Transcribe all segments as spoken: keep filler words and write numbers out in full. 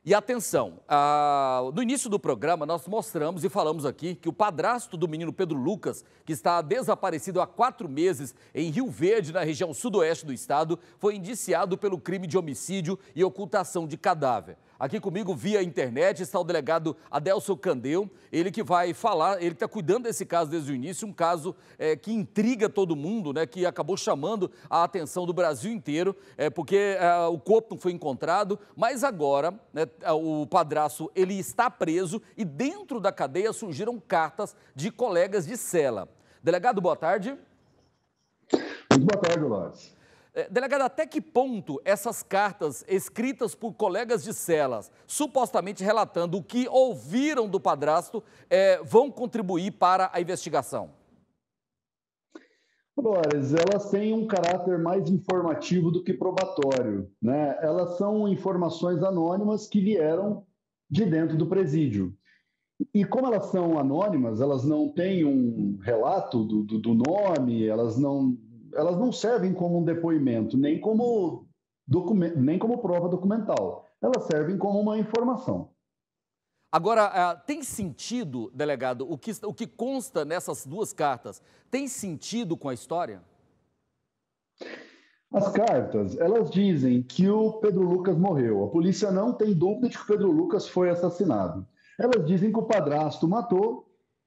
E atenção, ah, no início do programa nós mostramos e falamos aqui que o padrasto do menino Pedro Lucas, que está desaparecido há quatro meses em Rio Verde, na região sudoeste do estado, foi indiciado pelo crime de homicídio e ocultação de cadáver. Aqui comigo, via internet, está o delegado Adelson Candeu, ele que vai falar, ele está cuidando desse caso desde o início, um caso é, que intriga todo mundo, né, que acabou chamando a atenção do Brasil inteiro, é, porque é, o corpo não foi encontrado, mas agora, né, o padrasto ele está preso e dentro da cadeia surgiram cartas de colegas de cela. Delegado, boa tarde. Muito boa tarde, Lores. Delegado, até que ponto essas cartas escritas por colegas de celas, supostamente relatando o que ouviram do padrasto, é, vão contribuir para a investigação? Lores, elas têm um caráter mais informativo do que probatório, né? Elas são informações anônimas que vieram de dentro do presídio. E como elas são anônimas, elas não têm um relato do, do, do nome, elas não... elas não servem como um depoimento, nem como, documento, nem como prova documental. Elas servem como uma informação. Agora, tem sentido, delegado, o que, o que consta nessas duas cartas, tem sentido com a história? As cartas, elas dizem que o Pedro Lucas morreu. A polícia não tem dúvida de que o Pedro Lucas foi assassinado. Elas dizem que o padrasto matou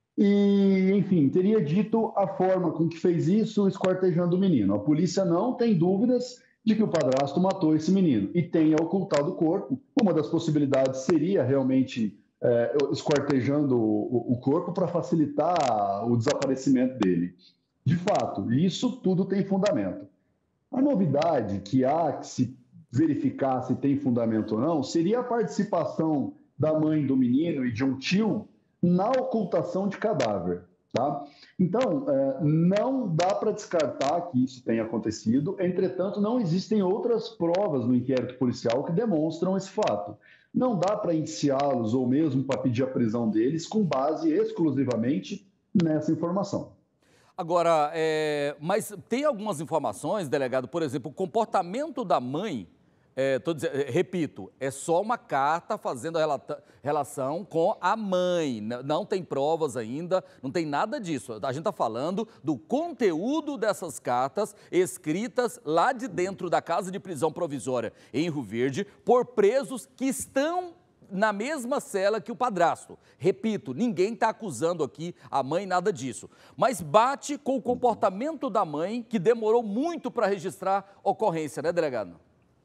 e, enfim, teria dito a forma com que fez isso, esquartejando o menino. A polícia não tem dúvidas de que o padrasto matou esse menino e tenha ocultado o corpo. Uma das possibilidades seria realmente é, esquartejando o, o corpo para facilitar o desaparecimento dele. De fato, isso tudo tem fundamento. A novidade que há que se verificar se tem fundamento ou não seria a participação da mãe do menino e de um tio na ocultação de cadáver, tá? Então, é, não dá para descartar que isso tenha acontecido, entretanto, não existem outras provas no inquérito policial que demonstram esse fato. Não dá para indiciá-los ou mesmo para pedir a prisão deles com base exclusivamente nessa informação. Agora, é, mas tem algumas informações, delegado, por exemplo, o comportamento da mãe. É, tô dizendo, repito, é só uma carta fazendo a relação com a mãe, não tem provas ainda, não tem nada disso. A gente está falando do conteúdo dessas cartas escritas lá de dentro da casa de prisão provisória em Rio Verde por presos que estão na mesma cela que o padrasto. Repito, ninguém está acusando aqui a mãe nada disso, mas bate com o comportamento da mãe que demorou muito para registrar ocorrência, né, delegado?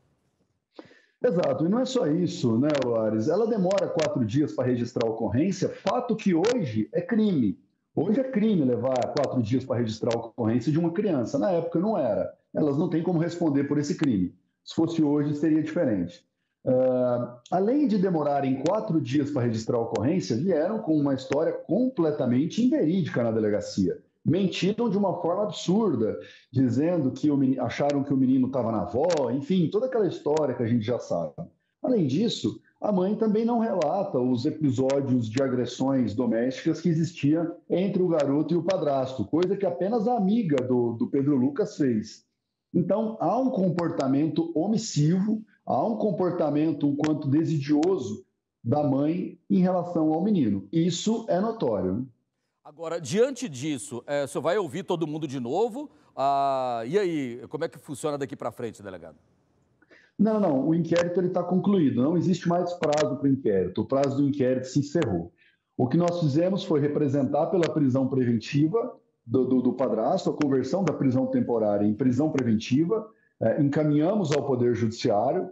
Exato, e não é só isso, né, Loares? Ela demora quatro dias para registrar a ocorrência, fato que hoje é crime. Hoje é crime levar quatro dias para registrar a ocorrência de uma criança. Na época não era. Elas não têm como responder por esse crime. Se fosse hoje, seria diferente. Uh, além de demorarem quatro dias para registrar a ocorrência, vieram com uma história completamente inverídica na delegacia. Mentiram de uma forma absurda, dizendo que o menino, acharam que o menino estava na avó, enfim, toda aquela história que a gente já sabe. Além disso, a mãe também não relata os episódios de agressões domésticas que existia entre o garoto e o padrasto, coisa que apenas a amiga do, do Pedro Lucas fez. Então, há um comportamento omissivo, há um comportamento um quanto desidioso da mãe em relação ao menino. Isso é notório. Agora, diante disso, é, o senhor vai ouvir todo mundo de novo? Ah, e aí, como é que funciona daqui para frente, delegado? Não, não, o inquérito está concluído, não existe mais prazo para o inquérito, o prazo do inquérito se encerrou. O que nós fizemos foi representar pela prisão preventiva do, do, do padrasto, a conversão da prisão temporária em prisão preventiva, é, encaminhamos ao Poder Judiciário,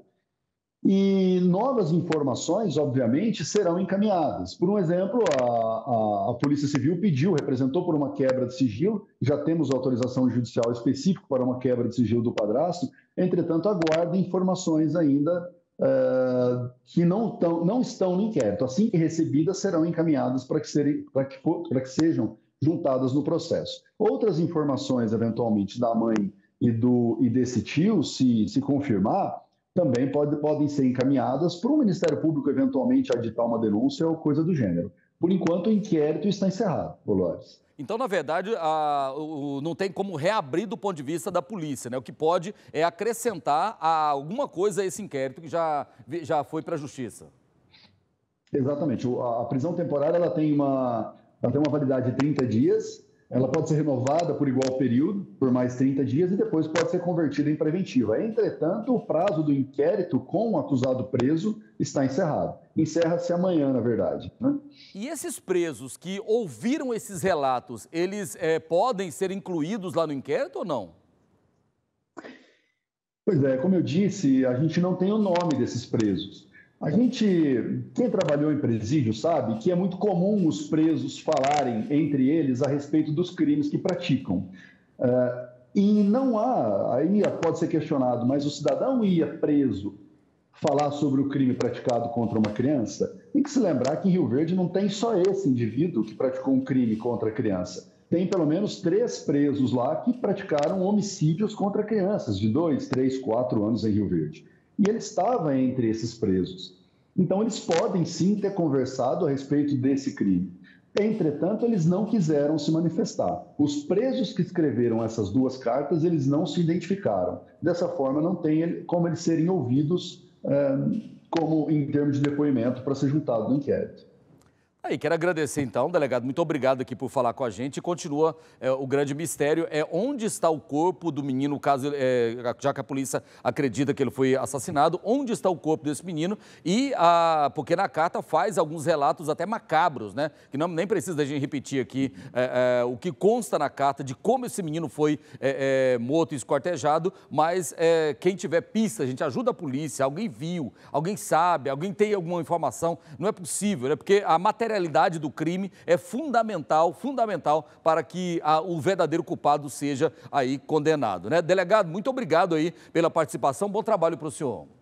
e novas informações, obviamente, serão encaminhadas. Por um exemplo, a, a, a Polícia Civil pediu, representou por uma quebra de sigilo, já temos autorização judicial específica para uma quebra de sigilo do padrasto, entretanto, aguarda informações ainda uh, que não, tão, não estão no inquérito. Assim que recebidas, serão encaminhadas para que, serem, para que, para que sejam juntadas no processo. Outras informações, eventualmente, da mãe e, do, e desse tio, se, se confirmar, também pode, podem ser encaminhadas para o Ministério Público, eventualmente, aditar uma denúncia ou coisa do gênero. Por enquanto, o inquérito está encerrado, Lores. Então, na verdade, a, o, não tem como reabrir do ponto de vista da polícia, né? O que pode é acrescentar a, alguma coisa a esse inquérito que já, já foi para a Justiça. Exatamente. A prisão temporária ela tem uma, ela tem uma validade de trinta dias, ela pode ser renovada por igual período, por mais trinta dias, e depois pode ser convertida em preventiva. Entretanto, o prazo do inquérito com o acusado preso está encerrado. Encerra-se amanhã, na verdade, né? E esses presos que ouviram esses relatos, eles é, podem ser incluídos lá no inquérito ou não? Pois é, como eu disse, a gente não tem o nome desses presos. A gente, quem trabalhou em presídio sabe que é muito comum os presos falarem entre eles a respeito dos crimes que praticam. Uh, e não há, aí pode ser questionado, mas o cidadão ia preso falar sobre o crime praticado contra uma criança? Tem que se lembrar que em Rio Verde não tem só esse indivíduo que praticou um crime contra a criança. Tem pelo menos três presos lá que praticaram homicídios contra crianças de dois, três, quatro anos em Rio Verde. E ele estava entre esses presos. Então, eles podem sim ter conversado a respeito desse crime. Entretanto, eles não quiseram se manifestar. Os presos que escreveram essas duas cartas, eles não se identificaram. Dessa forma, não tem como eles serem ouvidos eh, como em termos de depoimento para ser juntado no inquérito. Aí, quero agradecer então, delegado, muito obrigado aqui por falar com a gente. Continua é, o grande mistério, é onde está o corpo do menino, caso, é, já que a polícia acredita que ele foi assassinado, onde está o corpo desse menino e, a, porque na carta faz alguns relatos até macabros, né, que não, nem precisa da gente repetir aqui é, é, o que consta na carta de como esse menino foi é, é, morto e esquartejado, mas é, quem tiver pista, a gente ajuda a polícia, alguém viu, alguém sabe, alguém tem alguma informação, não é possível, né, porque a matéria A realidade do crime é fundamental, fundamental para que a, o verdadeiro culpado seja aí condenado, né? Delegado, muito obrigado aí pela participação, bom trabalho para o senhor.